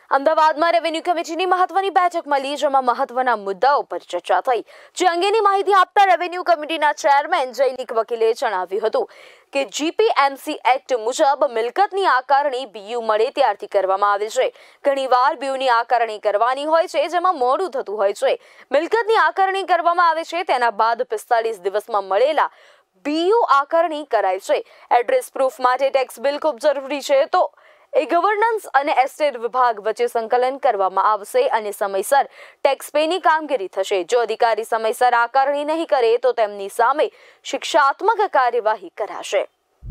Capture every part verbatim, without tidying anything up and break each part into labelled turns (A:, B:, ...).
A: અમદાવાદમાં રેવન્યુ કમિટીની મહત્વની બેઠક મળી, જેમાં મહત્વના મુદ્દાઓ પર ચર્ચા થઈ। જે અંગેની માહિતી આપતા રેવન્યુ કમિટીના ચેરમેન જયલિક વકીલે જણાવ્યું હતું કે જીપીએમસી એક્ટ મુજબ મિલકતની આકારણી બીયુ મળે ત્યારથી કરવામાં આવે છે। ઘણીવાર બીયુની આકારણી કરવાની હોય છે, જેમાં મોડું થતું હોય છે। મિલકતની આકારણી કરવામાં આવે છે, તેના બાદ પિસ્તાલીસ દિવસમાં મળેલા બીયુ આકારણી કરાય છે। એડ્રેસ પ્રૂફ માટે ટેક્સ બિલ ખૂબ જરૂરી છે, તો એ ગવર્નન્સ અને એસ્ટેટ વિભાગ વચ્ચે સંકલન કરવામાં આવશે અને સમયસર ટેક્સ પેની કામગીરી થશે। જો અધિકારી સમયસર આકારણી નહીં કરે તો તેમની સામે શિક્ષાત્મક કાર્યવાહી કરાશે।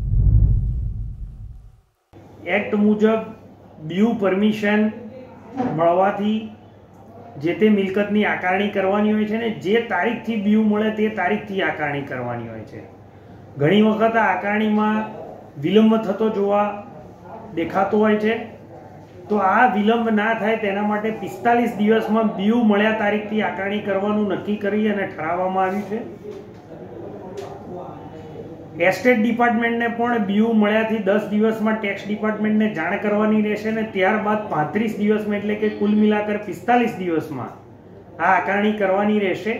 B: એક્ટ મુજબ બીયુ પરમિશન મળવાથી જે તે મિલકતની આકારણી કરવાની હોય છે ને જે તારીખથી બીયુ મળે તે તારીખથી આકારણી કરવાની હોય છે। ઘણી વખત આ આકારણીમાં વિલંબ થતો જોવા દેખાતો હોય છે, તો આ વિલંબ ના થાય તેના માટે પિસ્તાલીસ દિવસમાં બીયુ મળ્યા તારીખથી આકારણી કરવાનું નક્કી કરી અને ઠરાવવામાં આવ્યું છે। એસ્ટેટ ડિપાર્ટમેન્ટને પણ બીયુ મળ્યાથી દસ દિવસમાં ટેક્સ ડિપાર્ટમેન્ટને જાણ કરવાની રહેશે ને ત્યારબાદ પાંત્રીસ દિવસમાં એટલે કે કુલ મિલાકર પિસ્તાલીસ દિવસમાં આ આકારણી કરવાની રહેશે।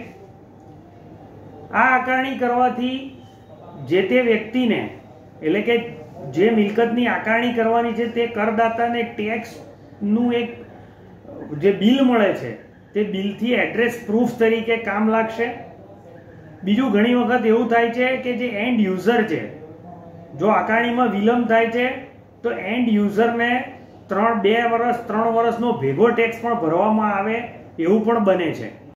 B: આ આકારણી કરવાથી જે તે વ્યક્તિને એટલે કે જે મિલકતની આકારણી કરવાની છે તે કરદાતાને ટેક્સનું એક જે બિલ મળે છે તે બિલથી એડ્રેસ પ્રૂફ તરીકે કામ લાગશે। બીજું, ઘણી વખત એવું થાય છે કે જે એન્ડ યુઝર છે, જો આકારણીમાં વિલંબ થાય છે તો એન્ડ યુઝરને ત્રણ બે વર્ષ ત્રણ વર્ષનો ભેગો ટેક્સ પણ ભરવામાં આવે એવું પણ બને છે।